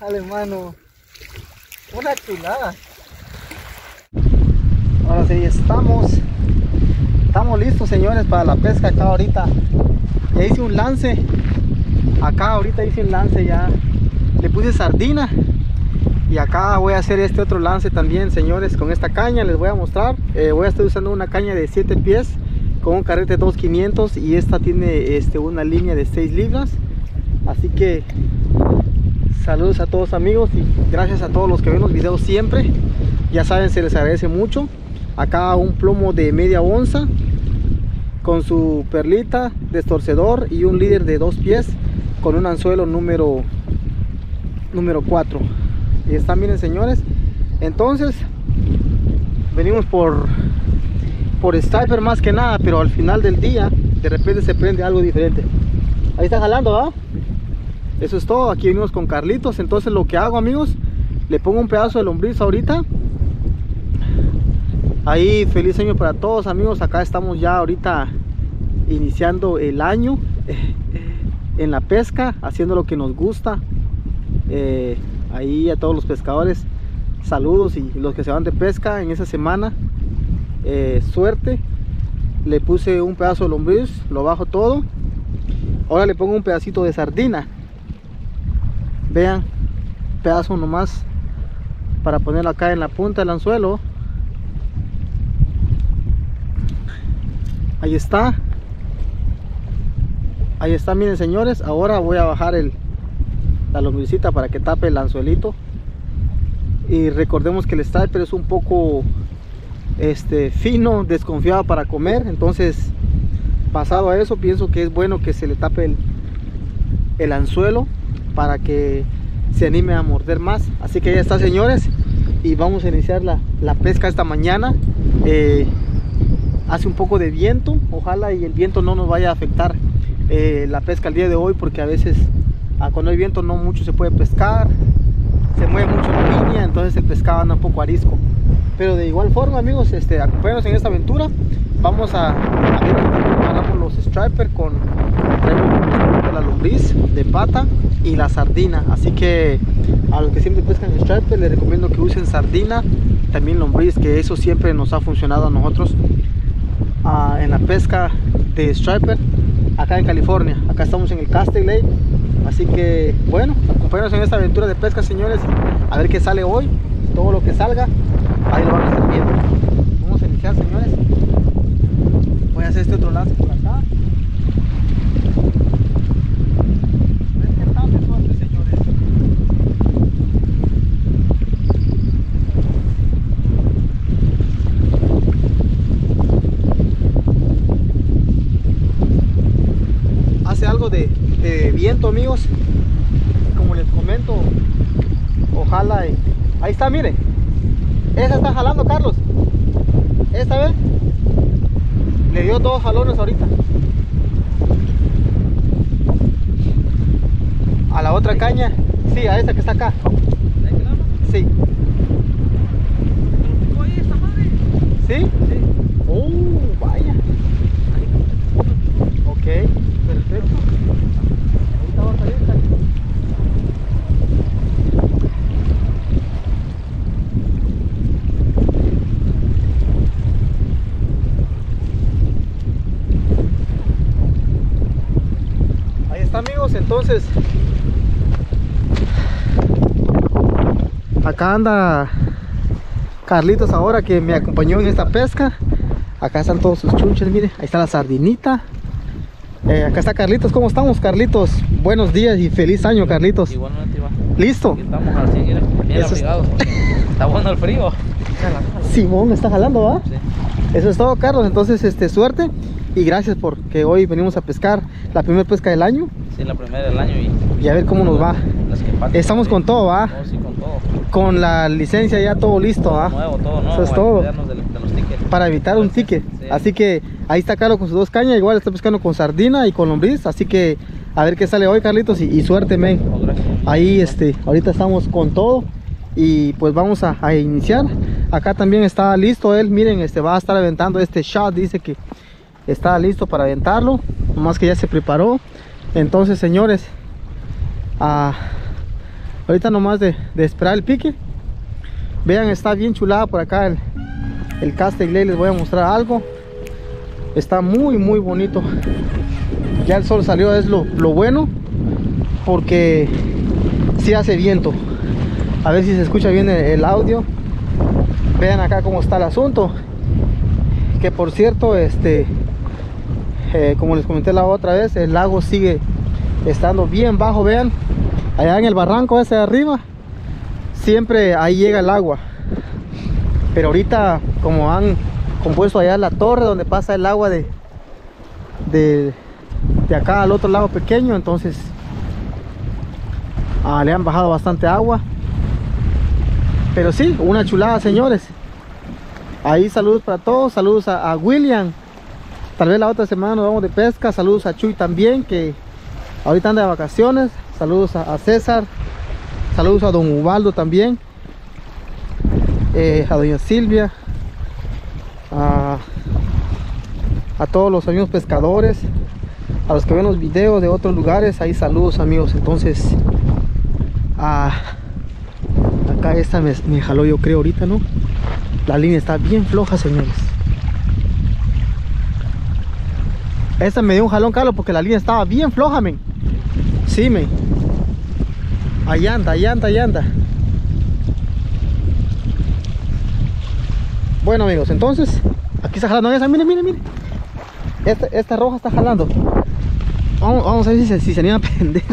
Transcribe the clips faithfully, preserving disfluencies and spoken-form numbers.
Dale, mano. Una chulada. Ahora sí, estamos. Estamos listos, señores, para la pesca acá ahorita. Ya hice un lance. Acá ahorita hice un lance ya. Le puse sardina. Y acá voy a hacer este otro lance también, señores, con esta caña. Les voy a mostrar. Eh, voy a estar usando una caña de siete pies con un carrete dos quinientos. Y esta tiene este, una línea de seis libras. Así que saludos a todos, amigos, y gracias a todos los que ven los videos siempre. Ya saben, se les agradece mucho. Acá un plomo de media onza con su perlita, destorcedor y un líder de dos pies con un anzuelo número número cuatro. Y están, miren, señores. Entonces venimos por por striper más que nada, pero al final del día de repente se prende algo diferente. Ahí está jalando, ¿verdad? Eso es todo. Aquí venimos con Carlitos. Entonces lo que hago, amigos, le pongo un pedazo de lombriz ahorita. Ahí, feliz año para todos, amigos. Acá estamos ya ahorita iniciando el año eh, en la pesca, haciendo lo que nos gusta. eh, Ahí a todos los pescadores, saludos, y los que se van de pesca en esa semana, eh, suerte. Le puse un pedazo de lombriz, lo bajo todo. Ahora le pongo un pedacito de sardina. Vean, pedazo nomás para ponerlo acá en la punta del anzuelo. Ahí está. Ahí está, miren, señores. Ahora voy a bajar el, la lombricita para que tape el anzuelito. Y recordemos que el striper es un poco este, fino, desconfiado para comer. Entonces, pasado a eso, pienso que es bueno que se le tape el, el anzuelo para que se anime a morder más. Así que ya está, señores, y vamos a iniciar la, la pesca esta mañana. eh, hace un poco de viento, ojalá y el viento no nos vaya a afectar eh, la pesca el día de hoy, porque a veces ah, cuando hay viento no mucho se puede pescar, se mueve mucho la línea, entonces el pescado anda un poco arisco. Pero de igual forma, amigos, este, acompáñanos en esta aventura. Vamos a, a ver, agarramos los striper con la lombriz de pata y la sardina. Así que a los que siempre pescan striper les recomiendo que usen sardina, también lombriz, que eso siempre nos ha funcionado a nosotros uh, en la pesca de striper acá en California. Acá estamos en el Castle Lake. Así que bueno, acompáñanos en esta aventura de pesca, señores, a ver qué sale hoy. Todo lo que salga, ahí lo van a estar viendo. Vamos a iniciar, señores. Voy a hacer este otro lance por acá. Hace algo de, de viento, amigos, como les comento. Ojalá y... ahí está, mire, esa está jalando, Carlos. Esta vez le dio dos jalones ahorita a la otra caña. Sí, a esa que está acá. Sí. ¿Sí? Sí. Oh, vaya. Ok, perfecto. Ahorita va a salir. Ahí está, amigos. Entonces acá anda Carlitos ahora, que me acompañó en esta pesca. Acá están todos sus chunches, mire, ahí está la sardinita. Eh, acá está Carlitos. ¿Cómo estamos, Carlitos? Buenos días y feliz año, Carlitos. Igualmente, Iván. ¿Listo? Aquí estamos así, mira, bien abrigados. Está bueno el frío. Simón está jalando, ¿va? Sí. Eso es todo, Carlos. Entonces, este, suerte y gracias porque hoy venimos a pescar la primera pesca del año. Sí, la primera del año y... y a ver cómo nos va. Las que pasan, Estamos con todo, ¿va? Oh, sí, con todo. Con la licencia ya todo listo, ¿va? Nuevo, todo nuevo. Eso es todo. De, de los tickets. Para evitar un ticket. Sí. Así que ahí está Carlos con sus dos cañas. Igual está pescando con sardina y con lombriz. Así que a ver qué sale hoy, Carlitos, y, y suerte, men. Oh, gracias. Ahí este, ahorita estamos con todo y pues vamos a, a iniciar. Acá también está listo él, miren, este va a estar aventando este shot, dice que está listo para aventarlo, nomás que ya se preparó. Entonces, señores, ah, ahorita nomás de, de esperar el pique. Vean, está bien chulada por acá el, el Castaic Lake. Les voy a mostrar algo. Está muy muy bonito. Ya el sol salió, es lo, lo bueno, porque sí hace viento. A ver si se escucha bien el, el audio. Vean acá cómo está el asunto. Que por cierto, este eh, como les comenté la otra vez, el lago sigue estando bien bajo. Vean, allá en el barranco ese de arriba, siempre ahí llega el agua. Pero ahorita, como han compuesto allá la torre donde pasa el agua de, de, de acá al otro lado pequeño, entonces ah, le han bajado bastante agua. Pero sí, una chulada, señores. Ahí saludos para todos, saludos a, a William. Tal vez la otra semana nos vamos de pesca. Saludos a Chuy también, que ahorita anda de vacaciones. Saludos a, a César. Saludos a don Ubaldo también. Eh, a doña Silvia. A, a todos los amigos pescadores. A los que ven los videos de otros lugares. Ahí saludos, amigos. Entonces, a, acá esta me, me jaló, yo creo, ahorita, ¿no? La línea está bien floja, señores. Esta me dio un jalón, Carlos, porque la línea estaba bien floja, men. Sí, men. Ahí anda, ahí anda, ahí anda. Bueno, amigos, entonces aquí está jalando esa, miren, miren, miren. Esta, esta roja está jalando. Vamos, vamos a ver si se, si se anima a prender.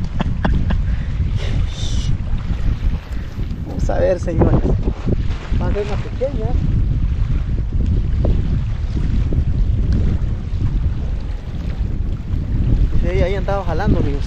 Vamos a ver, señores. Va a ser una pequeña. Sí, ahí andaba jalando, amigos.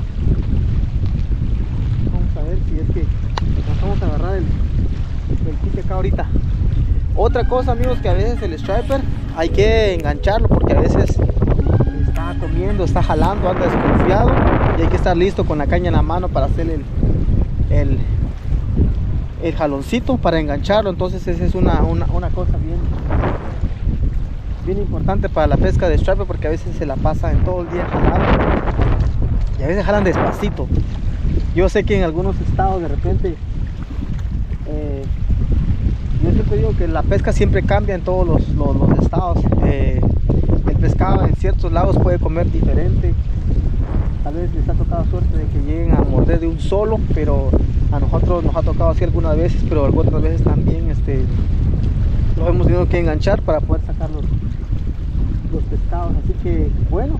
Vamos a ver si es que nos vamos a agarrar el, el pique acá ahorita. Otra cosa, amigos, que a veces el striper hay que engancharlo, porque a veces está comiendo, está jalando, anda desconfiado, y hay que estar listo con la caña en la mano para hacer el, el el jaloncito para engancharlo. Entonces esa es una, una, una cosa bien bien importante para la pesca de striper, porque a veces se la pasa en todo el día jalando y a veces jalan despacito. Yo sé que en algunos estados de repente eh, yo siempre digo que la pesca siempre cambia en todos los, los, los estados. Eh, el pescado en ciertos lados puede comer diferente. Tal vez les ha tocado suerte de que lleguen a morder de un solo, pero a nosotros nos ha tocado así algunas veces, pero otras veces también este, los hemos tenido que enganchar para poder sacar los, los pescados. Así que bueno,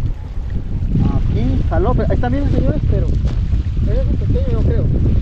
aquí jaló, ahí están bien, señores, pero es un pequeño, yo creo.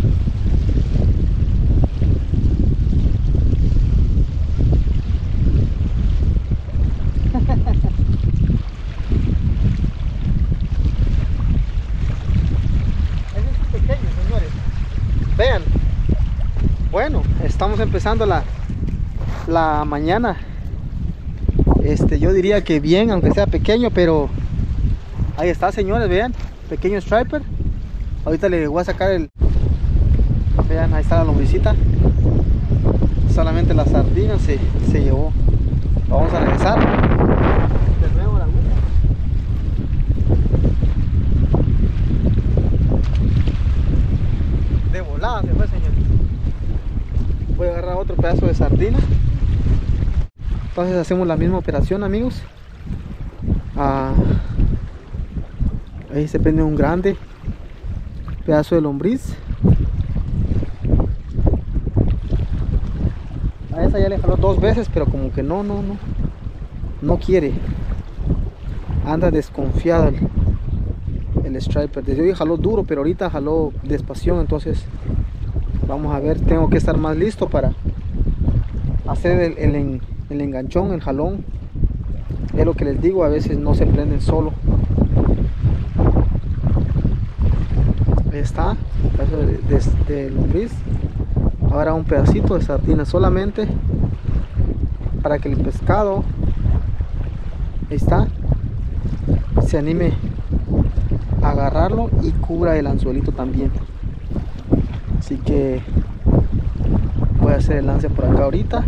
Vean, bueno, estamos empezando la, la mañana. Este, yo diría que bien, aunque sea pequeño, pero ahí está, señores, vean, pequeño striper. Ahorita le voy a sacar el, vean, ahí está la lombicita. Solamente la sardina se, se llevó. Vamos a regresar de nuevo a la agüita. De volada se fue, señores. Voy a agarrar otro pedazo de sardina. Entonces hacemos la misma operación, amigos. Ah, ahí se prende un grande pedazo de lombriz. A esa ya le jaló dos veces, pero como que no, no, no no quiere. Anda desconfiado el, el striper. Desde hoy jaló duro, pero ahorita jaló despacio. Entonces vamos a ver, tengo que estar más listo para hacer el, el, el enganchón, el jalón. Es lo que les digo, a veces no se prenden solo. Ahí está, un pedazo de, de, de lombriz. Ahora un pedacito de sardina, solamente para que el pescado, ahí está, se anime a agarrarlo y cubra el anzuelito también. Así que voy a hacer el lance por acá ahorita.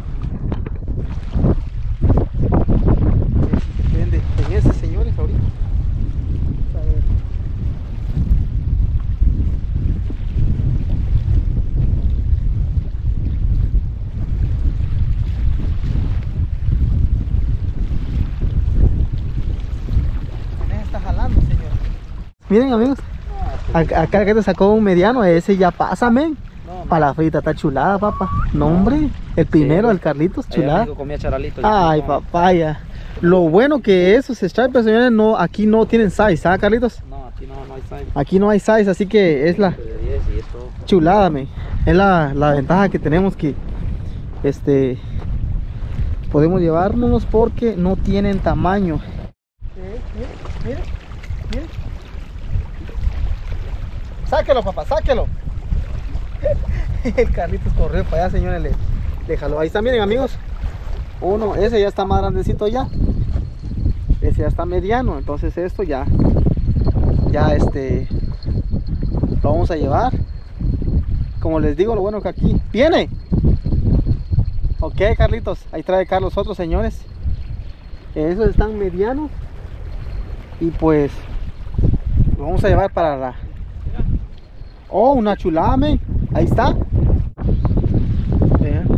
Se prende en ese, señores, ahorita. A ver. Miren, amigos. Acá, acá que te sacó un mediano, ese ya pasa, men. No, para la frita, está chulada, papá. No, hombre, el primero, sí, el Carlitos, chulada. Comía charalito, ay, papaya. Lo bueno que esos stripers, señores, no, aquí no tienen size, ¿ah, Carlitos? No, aquí no, no hay size. Aquí no hay size, así que es la chulada, men. Es la, la ventaja que tenemos, que este podemos llevárnoslos porque no tienen tamaño. Miren, miren, miren. Sáquelo, papá, sáquelo. El Carlitos corrió para allá, señores, le, le jaló. Ahí está, miren, amigos. Uno, ese ya está más grandecito ya. Ese ya está mediano. Entonces esto ya, ya este, lo vamos a llevar. Como les digo, lo bueno que aquí viene. Ok, Carlitos, ahí trae Carlos otros, señores. Esos están medianos. Y pues lo vamos a llevar para la... Oh, una chulada, men. Ahí está. Vean.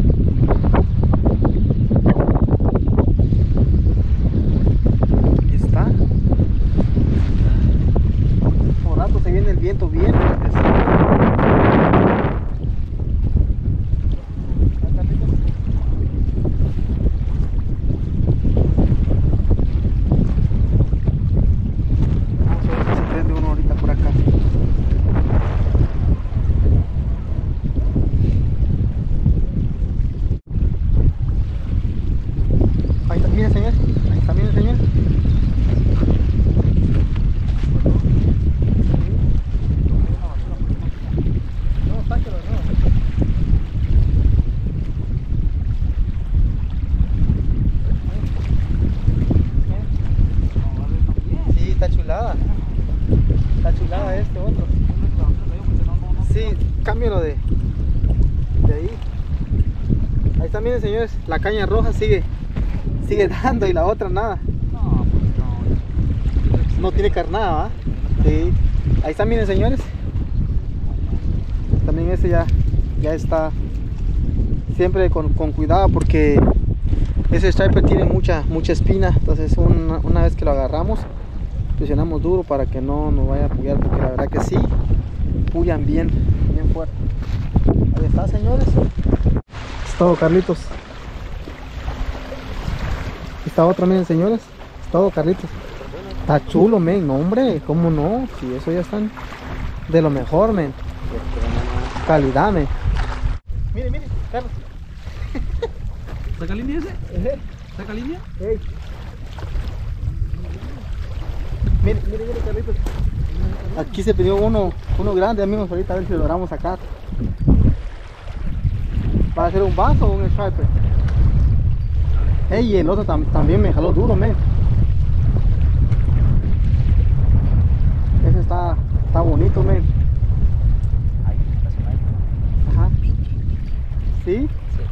Ahí está. Por rato se viene el viento bien. Está chulada este otro. Sí, cámbialo de, de ahí. Ahí está, miren, señores, la caña roja sigue sigue dando y la otra nada. No tiene carnada, ¿va? Sí. Ahí está, miren, señores. También este ya, ya está. Siempre con, con cuidado porque ese striper tiene mucha, mucha espina. Entonces una, una vez que lo agarramos, presionamos duro para que no nos vaya a pullar, porque la verdad que sí pullan bien, bien fuerte. Ahí está, señores. Es todo, Carlitos. Está otra, miren, señores. Es todo, Carlitos. Está chulo, men. No, hombre, cómo no. Si eso ya están de lo mejor, men. Calidad, men. Mire, mire, Carlos. ¿Saca línea ese? ¿Saca línea? Hey. Mire, mire, mire, Carlitos. Aquí se pidió uno, uno grande, amigos. Ahorita a ver si lo logramos sacar. ¿Va a ser un vaso o un striper? Ey, el otro tam también me jaló duro, men. Ese está, está bonito, men. Ajá. ¿Sí?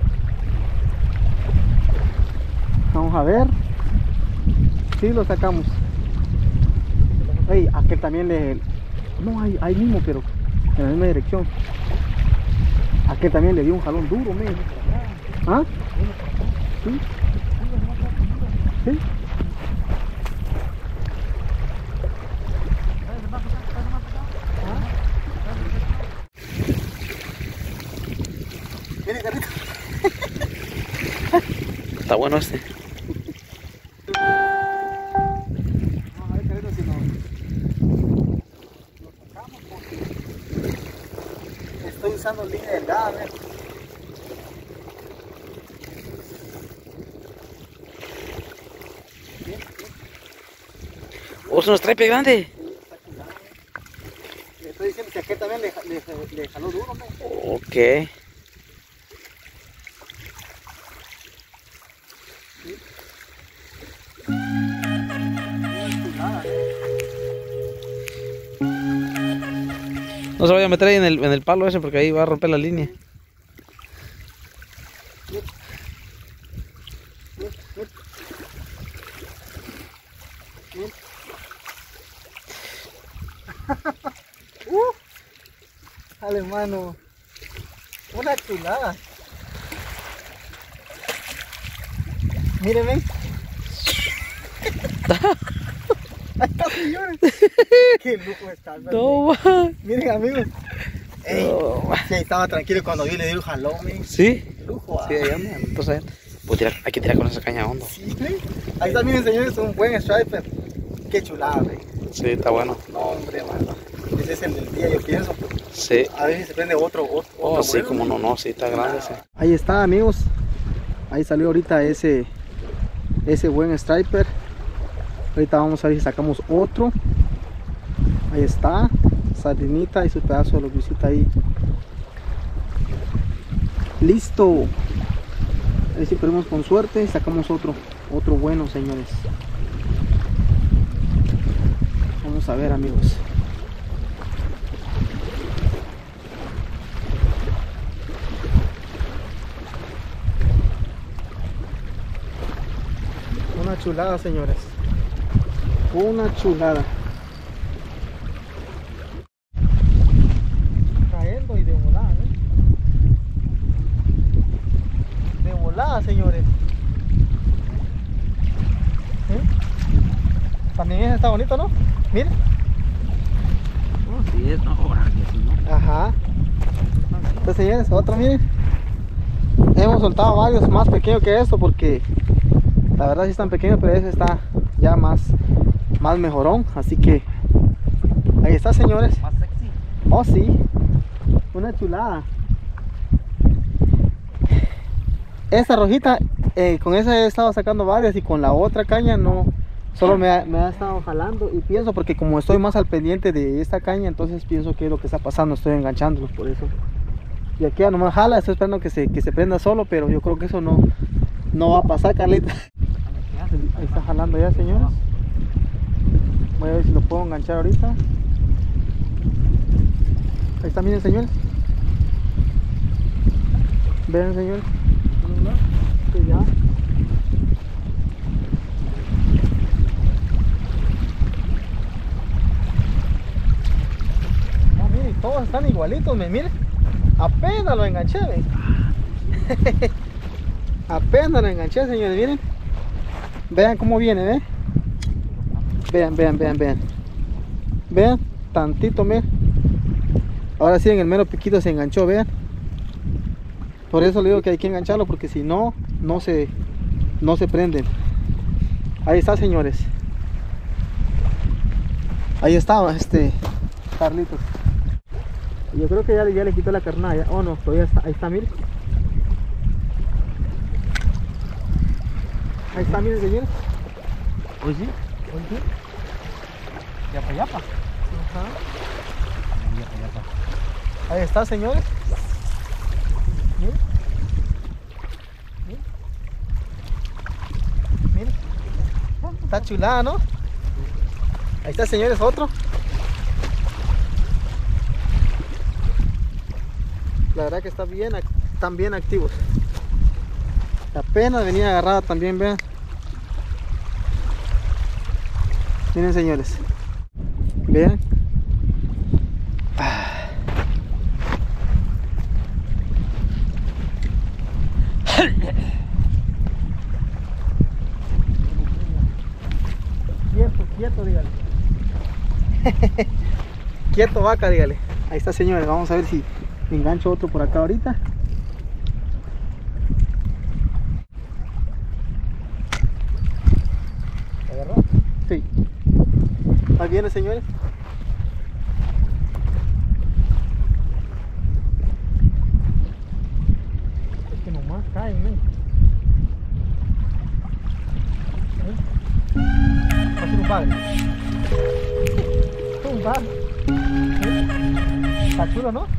Vamos a ver. Sí, lo sacamos. Ey, aquel también le... No, ahí, ahí mismo, pero en la misma dirección. Aquel también le dio un jalón duro, men. ¿Ah? ¿Sí? ¿Sí? Mire, Carlito. Está bueno este. Estoy usando línea delgada, a ver. ¿O es un stripe grande? Le estoy diciendo que aquel también le, le, le jaló duro, ¿no? Ok. ¿Sí? No se vaya a meter ahí en el, en el palo ese porque ahí va a romper la línea. uh, Dale, mano. Una chulada. Mírenme. Ahí está, señores. Qué lujo está. No, va. Miren, amigos. Ey, No, sí, estaba tranquilo cuando vi le di un jalón, man. ¿Sí? Lujo, Sí, ahí anda. Entonces, pues tirar, hay que tirar con esa caña hondo. sí, güey. Ahí está, miren, señores, un buen striper. Qué chulada, güey. Sí, está bueno. No, hombre, mano. Ese es el del día, yo pienso. Sí. A ver si se prende otro. otro Oh, otro sí, bueno. como no, no, sí, está grande ese. Ahí está, amigos. Ahí salió ahorita ese ese buen striper. Ahorita vamos a ver si sacamos otro. Ahí está, sardinita y su pedazo de lobicita ahí. Listo. A ver si ponemos con suerte y sacamos otro, otro bueno, señores. Vamos a ver, amigos. Una chulada, señores. Una chulada. Cayendo y de volada, ¿eh? De volada, señores. ¿Eh? También ese está bonito, ¿no? Miren. Oh, sí, es no, ahora que sí, ¿no? Ajá. Entonces, señores, otro, miren. Hemos soltado varios más pequeños que esto porque la verdad sí están pequeños, pero ese está ya más, más mejorón. Así que ahí está, señores. Más sexy. Oh, sí. Una chulada. Esta rojita, eh, con esa he estado sacando varias y con la otra caña no. Solo me ha, me ha estado jalando y pienso porque como estoy más al pendiente de esta caña, entonces pienso que es lo que está pasando, estoy enganchándolos por eso. Y aquí ya no me jala, estoy esperando que se, que se prenda solo, pero yo creo que eso no, no va a pasar, Carlita. Ahí está jalando ya, señores. Voy a ver si lo puedo enganchar ahorita. Ahí está, miren, señores. Ven, señores. Sí, ya. No, miren, todos están igualitos, me miren. Apenas lo enganché, ven. Apenas lo enganché, señores, miren. Vean cómo viene, ¿eh? Vean, vean, vean, vean. Vean, tantito, miren. Ahora sí en el mero piquito se enganchó, vean. Por eso le digo que hay que engancharlo, porque si no, no se, no se prenden. Ahí está, señores. Ahí estaba este Carlitos. Yo creo que ya, ya le quitó la carnada. Oh no, todavía está. Ahí está, miren. Ahí está, miren, señores. Oye, sí. Oye. Yapa, yapa. Ajá. Yapa, yapa. Ahí está, señores. Miren. Miren. Miren. Está chulada, ¿no? Ahí está, señores, otro. La verdad que está bien, están bien activos. Apenas venía agarrada también, vean. Miren, señores. Vean. Quieto, quieto, dígale. Quieto, vaca, dígale. Ahí está, señores. Vamos a ver si engancho otro por acá ahorita. ¿Agarró? Sí. Ahí viene, señores. Es que nomás caen, ¿no? Va a ser un padre. Un padre. Está chulo, ¿no?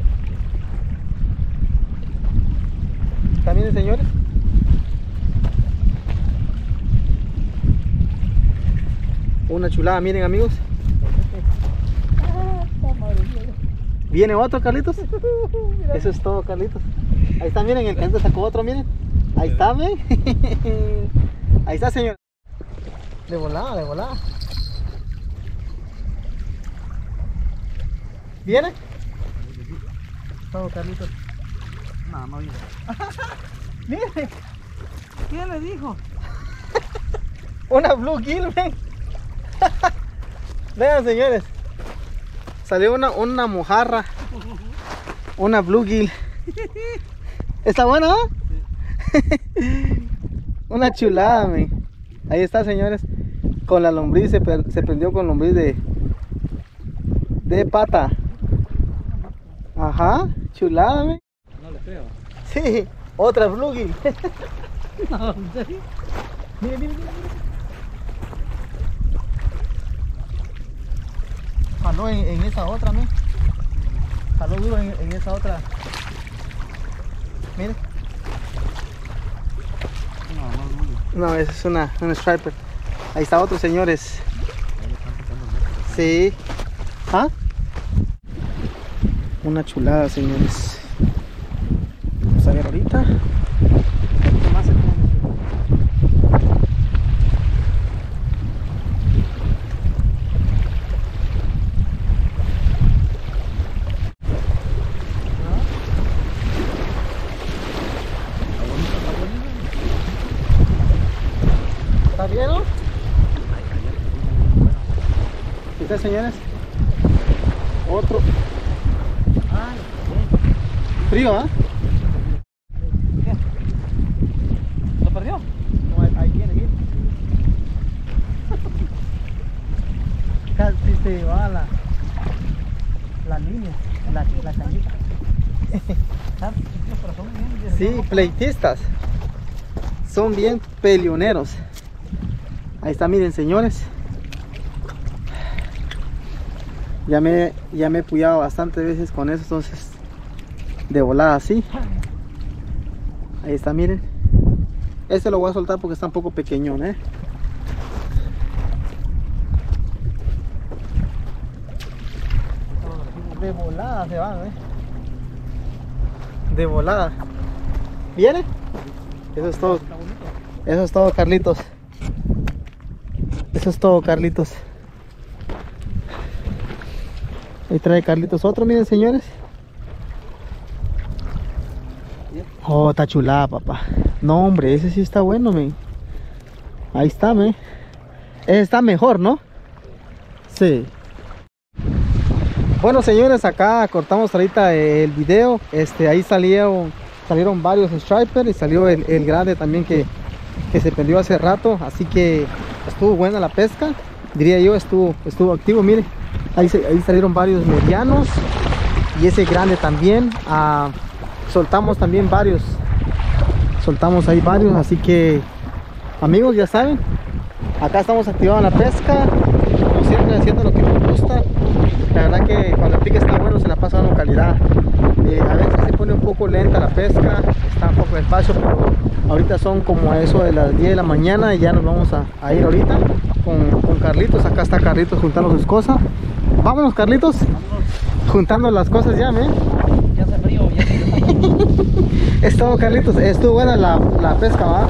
También, señores. Una chulada, miren, amigos. ¿Viene otro, Carlitos? Eso es todo, Carlitos. Ahí está, miren, el Carlitos sacó otro, miren. Ahí está, miren. Ahí está, señor. De volada, de volada. ¿Viene? Todo, Carlitos. No, no viene. Mire, ¿Quién le dijo? una Blue Gill, man. Vean, señores. Salió una, una mojarra. Una bluegill. ¿Está buena, no? Sí. Una chulada, man. Ahí está, señores. Con la lombriz, se, se prendió con lombriz de, de pata. Ajá, chulada, man. No le creo. Sí, otra bluegill. No, ¿en serio? Mire, mire, mire. Jaló en, en esa otra, ¿no? Jaló duro en, en esa otra. Mire. No, no, esa es una, una striper. Ahí está otro, señores. Sí. ¿Ah? Una chulada, señores. Vamos a ver ahorita. ¿Qué más se pone? ¿Está bien, no? ¿Viste, señores? Otro. Frío, ¿ah? ¿Qué? ¿Lo perdió? No, ahí, ahí viene, viene. Casi se va la, la línea, la, la cañita. Sí, pleitistas. Son bien peleoneros. Ahí está, miren, señores. Ya me, ya me he puyado bastantes veces con eso, entonces de volada así. Ahí está, miren. Este lo voy a soltar porque está un poco pequeñón, ¿eh? De volada se van, ¿eh? De volada. ¿Viene? Eso es todo. Eso es todo, Carlitos. Eso es todo, Carlitos. Ahí trae Carlitos otro, miren, señores. Oh, está chulada, papá. No, hombre, ese sí está bueno, men. Ahí está, men. Ese está mejor, ¿no? Sí. Bueno, señores, acá cortamos ahorita el video. Este, ahí salieron, salieron varios stripers y salió el, el grande también que, que se perdió hace rato. Así que estuvo buena la pesca. Diría yo, estuvo, estuvo activo, miren. Ahí, se, ahí salieron varios medianos y ese grande también. Ah, soltamos también varios. Soltamos ahí varios, así que amigos, ya saben, acá estamos activando la pesca, como siempre haciendo lo que nos gusta. La verdad que cuando el pique está bueno se la pasa dando calidad. Eh, a veces se pone un poco lenta la pesca, está un poco despacio, pero ahorita son como a eso de las diez de la mañana y ya nos vamos a, a ir ahorita con, con Carlitos. Acá está Carlitos juntando sus cosas. Vámonos, Carlitos. Vámonos. Juntando las cosas ya, ¿eh? Ya hace frío, ya hace frío. Es todo, Carlitos. Estuvo buena la, la pesca, ¿va?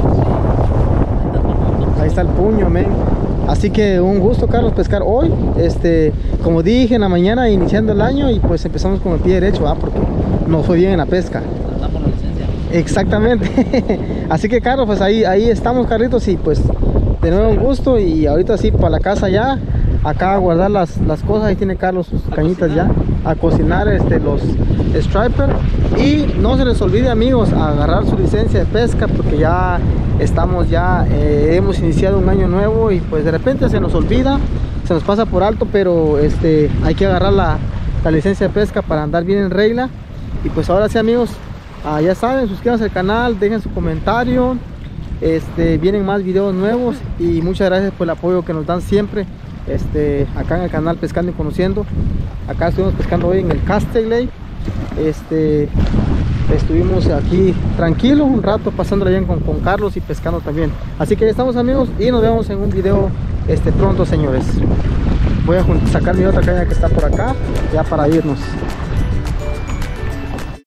Ahí está el puño, men. Así que un gusto, Carlos, pescar hoy. Este, como dije en la mañana, iniciando el año, y pues empezamos con el pie derecho, ¿va? Porque no fue bien en la pesca. Damos la licencia. Exactamente. Así que, Carlos, pues ahí, ahí estamos, Carlitos, y pues de nuevo un gusto. Y ahorita sí, para la casa ya. Acá a guardar las, las cosas. Ahí tiene Carlos sus a cañitas cocinar. Ya a cocinar este, los striper. Y no se les olvide, amigos, a agarrar su licencia de pesca, porque ya estamos ya eh, hemos iniciado un año nuevo y pues de repente se nos olvida, se nos pasa por alto, pero este hay que agarrar la, la licencia de pesca para andar bien en regla. Y pues ahora sí, amigos, ah, ya saben, suscríbanse al canal, dejen su comentario. Este, vienen más videos nuevos y muchas gracias por el apoyo que nos dan siempre. Este, acá en el canal Pescando y Conociendo. Acá estuvimos pescando hoy en el Castle Lake. Este, estuvimos aquí tranquilo un rato, pasándola bien con, con Carlos y pescando también. Así que ya estamos, amigos, y nos vemos en un video este, pronto, señores. Voy a sacar mi otra caña que está por acá ya para irnos.